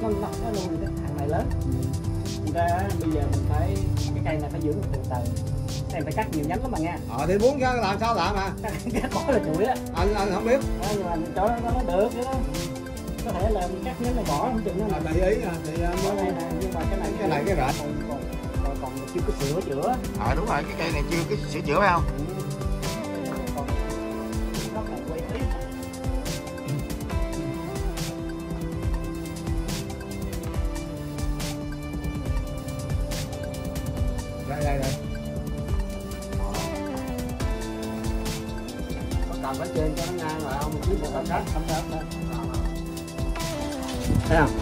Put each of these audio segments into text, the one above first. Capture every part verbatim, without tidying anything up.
nó nó nó nuôi cái thằng này lớn. Thành ra bây giờ mình phải cái cây này phải dưỡng từ từ, em phải cắt nhiều nhánh lắm mà nha. Ờ thì muốn cái làm sao làm mà Cắt bỏ là chuỗi á. anh anh không biết. À, nhưng mà cho nó nó được đó. Có thể là cắt nhánh này bỏ không chừng nó. À, tùy ý nè thì Cái này nè, nhưng mà cái này cái này cái rễ còn còn còn, còn chưa có sửa chữa. Ờ à, đúng rồi, cái cây này chưa có sửa chữa phải không? Còn rất là quay tiếp. đây đây đây có cầm ở trên cho nó ngang rồi không chứ một cầm đất không đất đâu. Thấy không?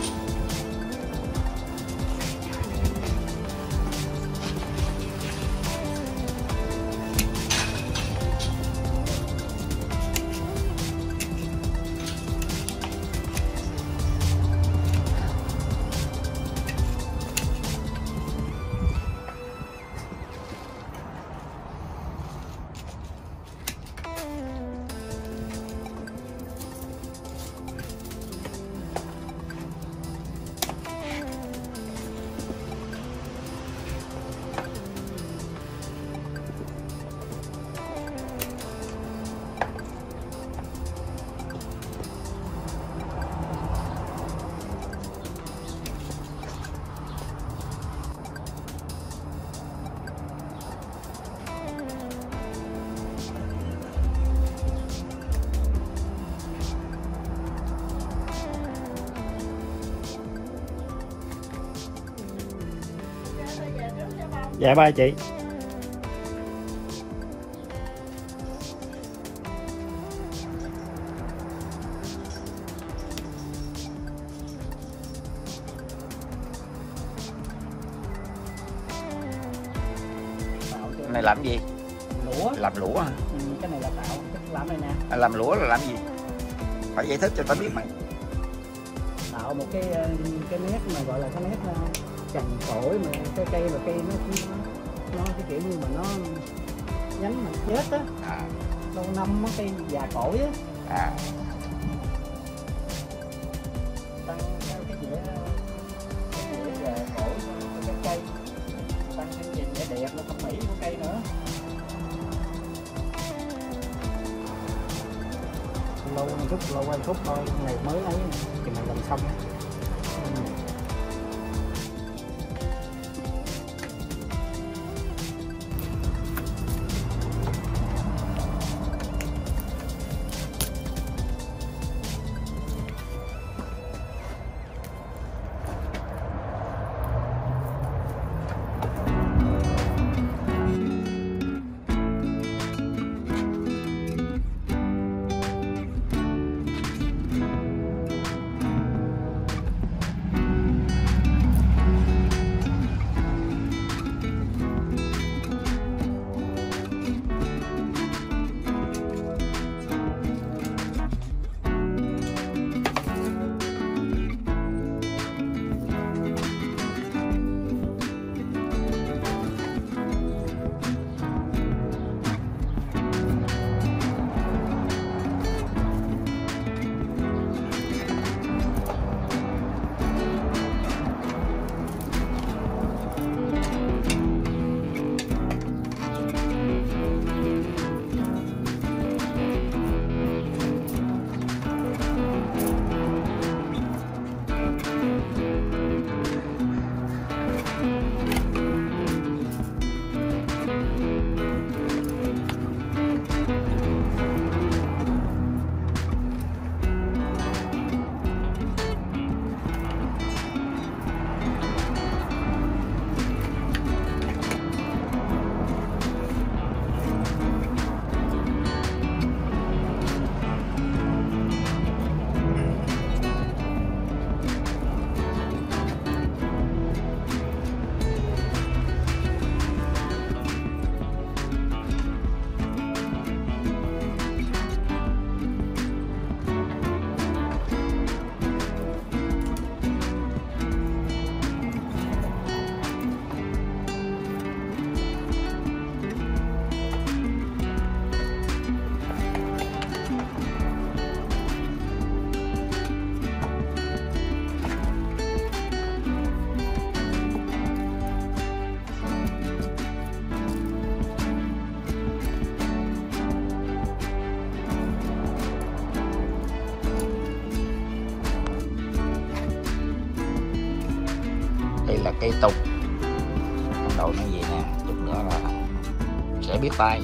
Dạ ba chị. Cái này làm gì? Lũa. Làm lũa hả? Ừ, cái này là tạo cái làm này nè. À, làm lũa là làm gì? Phải giải thích cho tao biết mày. Tạo một cái cái nét mà gọi là cái nét cành cỗi mà cái cây mà cây nó nó cái kiểu như mà nó nhánh mà chết á, À. lâu năm á, cây già cỗi á. À. Tăng cái cái dĩa cái dĩa già cỗi cho cái cây, tăng cái nhìn vẻ đẹp nó thẩm mỹ của cây nữa. Lâu một chút, lâu quay chút thôi, ngày mới ấy thì mình làm xong. Đây là cây tùng. Ban đầu nó vậy nè, chút nữa là sẽ biết tay.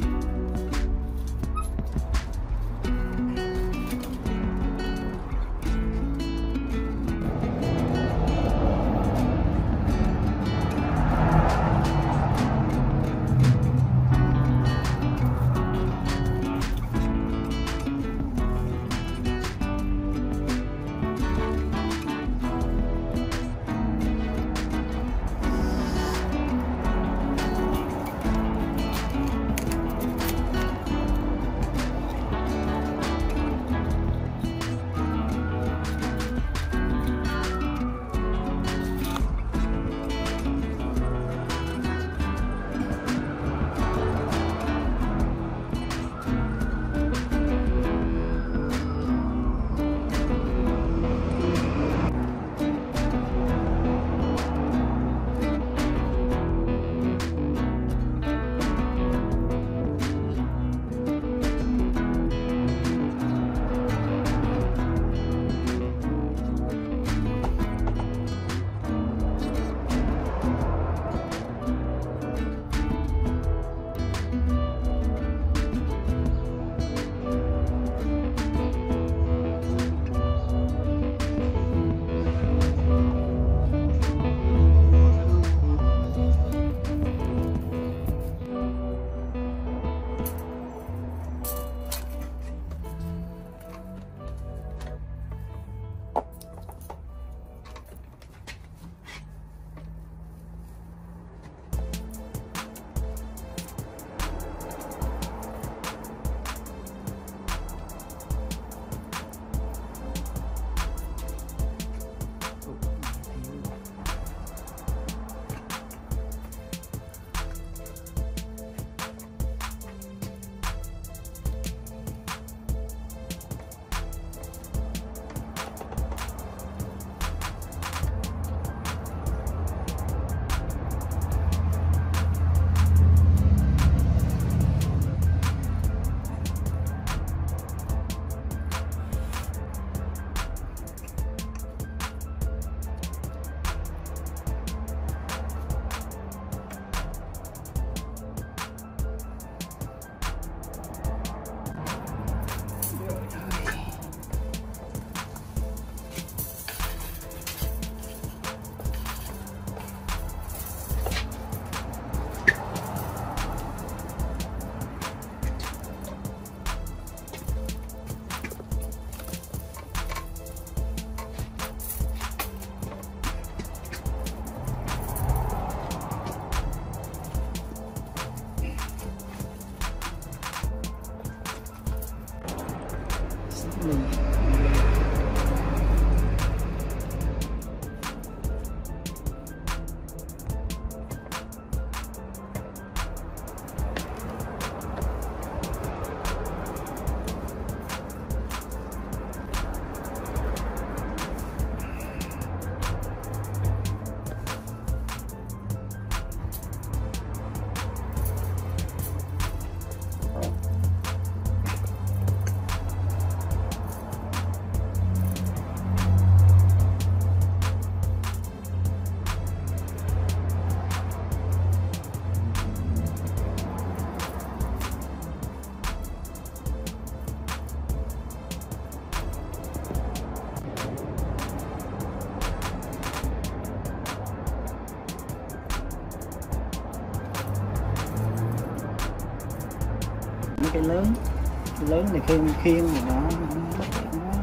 Cái lớn cái lớn này khiên khiên gì đó bất tiện quá,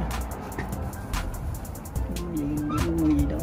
gì gì, gì đó.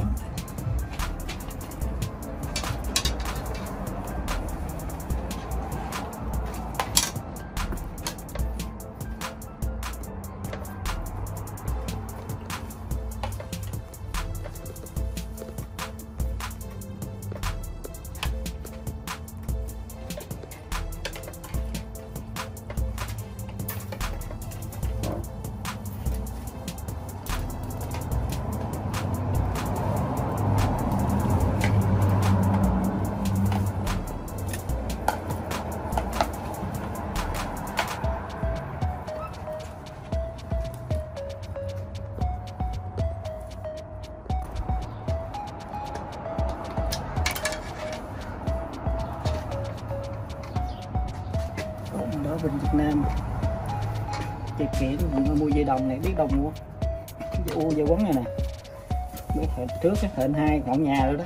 bên Việt Nam. Dây kĩa mua dây đồng này, biết đồng mua u dây quấn này nè, biết hẹn trước cái hẹn hai ngọn nhà rồi đó.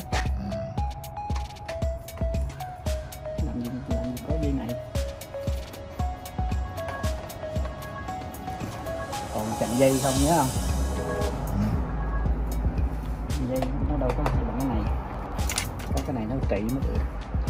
Làm gì, làm gì có dây này. Còn chặn dây không nhớ không? Dây nó đâu có bằng cái này, có cái này nó trị mới được.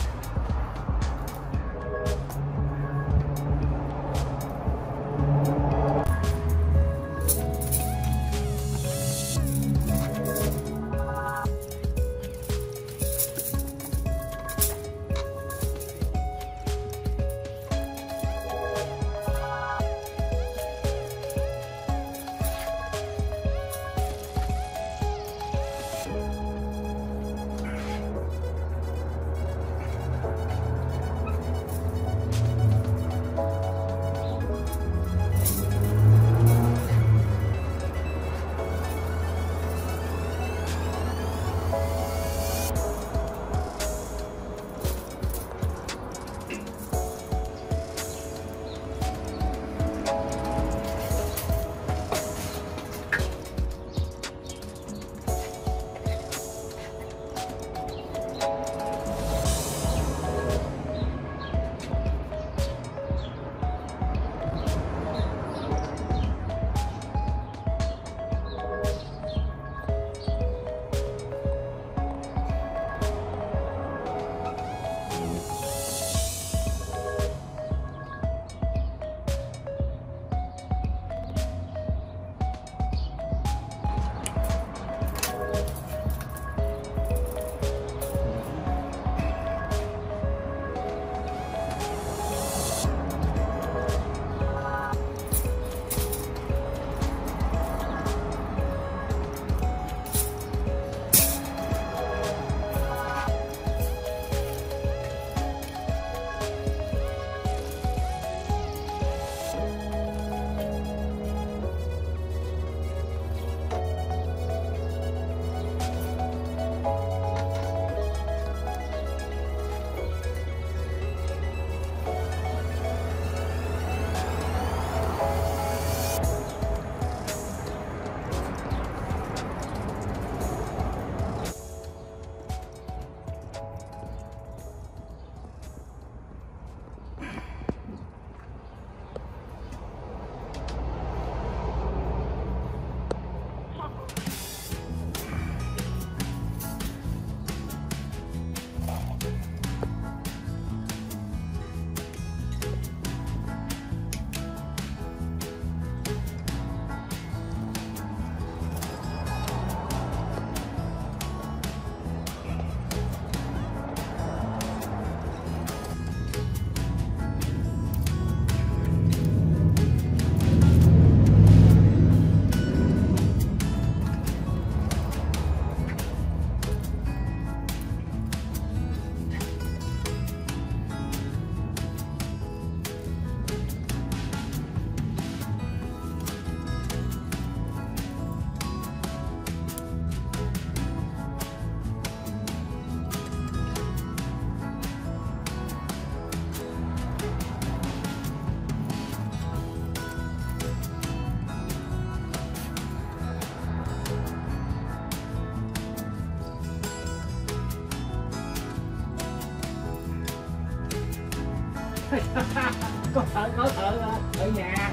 có thợ có thợ ở nhà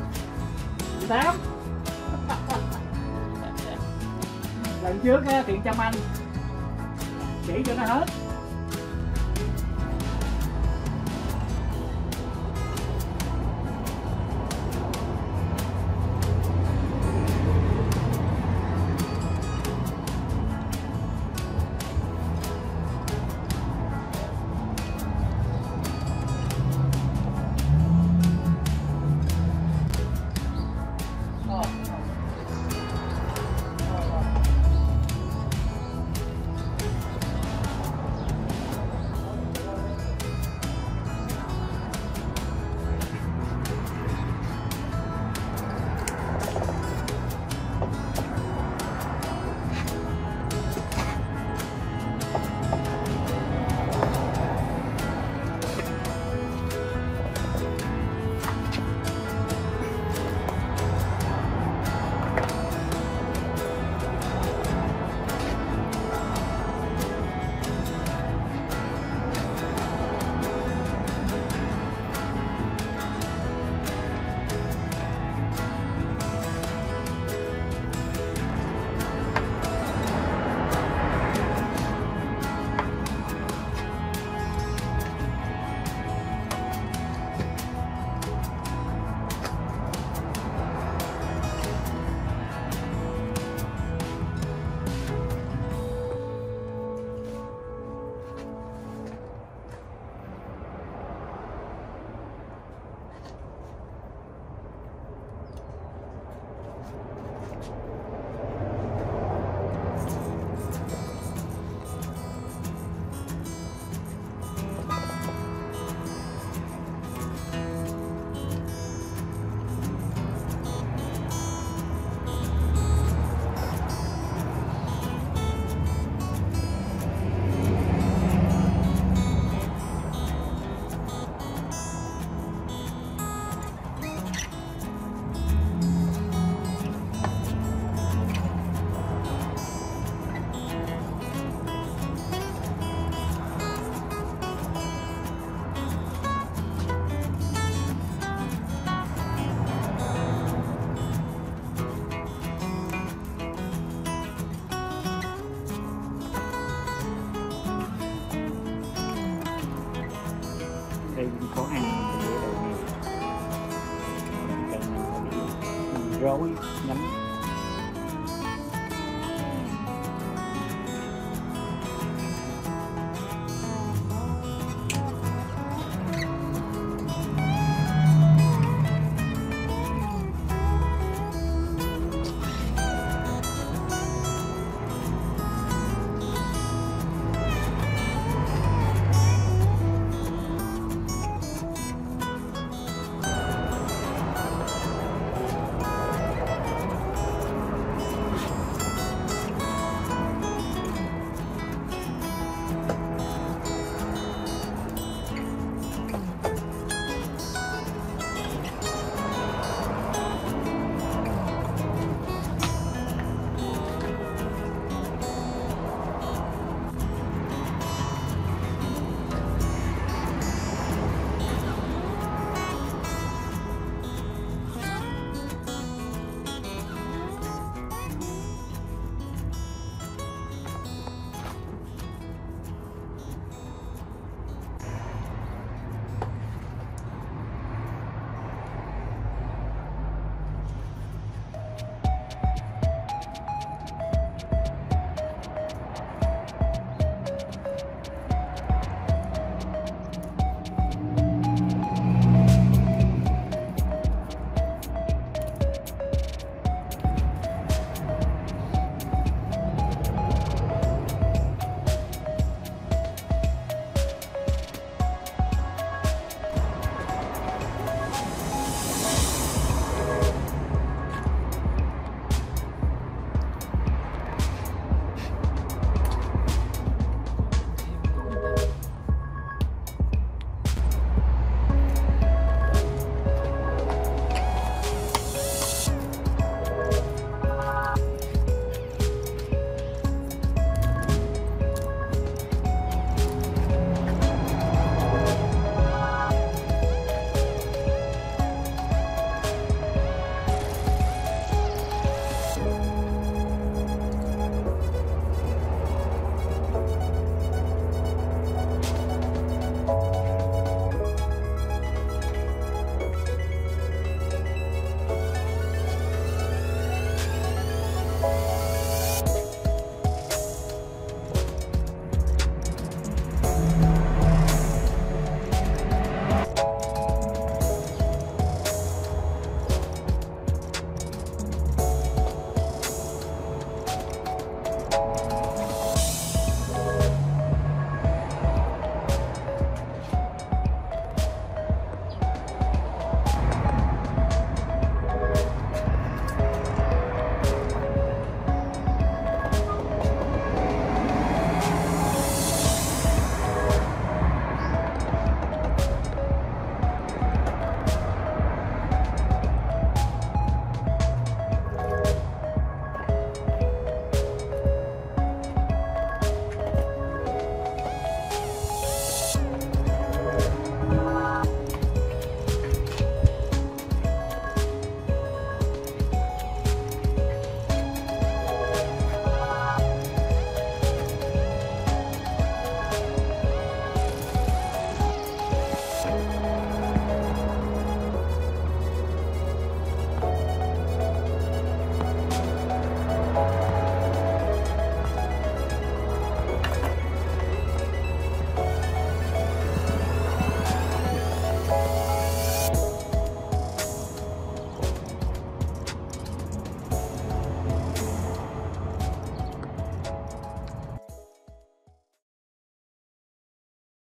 tám lần trước á, tiện Trâm Anh chỉ cho nó hết. đây cũng khó ăn cái dễ đầu này cây này phải bị rối nhánh